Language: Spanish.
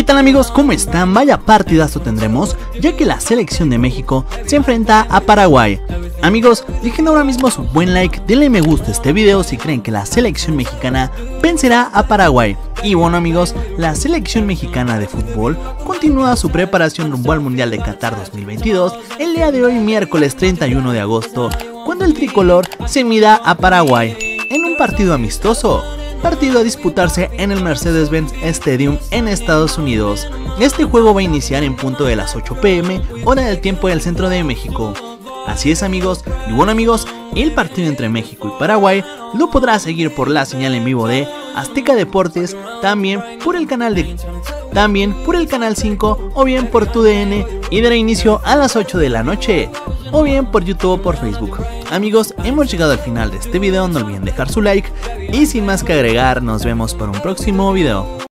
tal amigos? ¿Cómo están? Vaya partidazo tendremos, ya que la selección de México se enfrenta a Paraguay. Amigos, dejen ahora mismo su buen like, denle me gusta a este video si creen que la selección mexicana vencerá a Paraguay. Y bueno amigos, la selección mexicana de fútbol continúa su preparación rumbo al Mundial de Qatar 2022 el día de hoy, miércoles 31 de agosto, cuando el tricolor se mida a Paraguay en un partido amistoso. Partido a disputarse en el Mercedes-Benz Stadium en Estados Unidos. Este juego va a iniciar en punto de las 8 p.m. hora del tiempo del centro de México. Así es amigos, y bueno amigos, el partido entre México y Paraguay lo podrás seguir por la señal en vivo de Azteca Deportes, también por el canal 5 o bien por TUDN, y dará inicio a las 8 de la noche, o bien por YouTube o por Facebook. Amigos, hemos llegado al final de este video, no olviden dejar su like y sin más que agregar, nos vemos para un próximo video.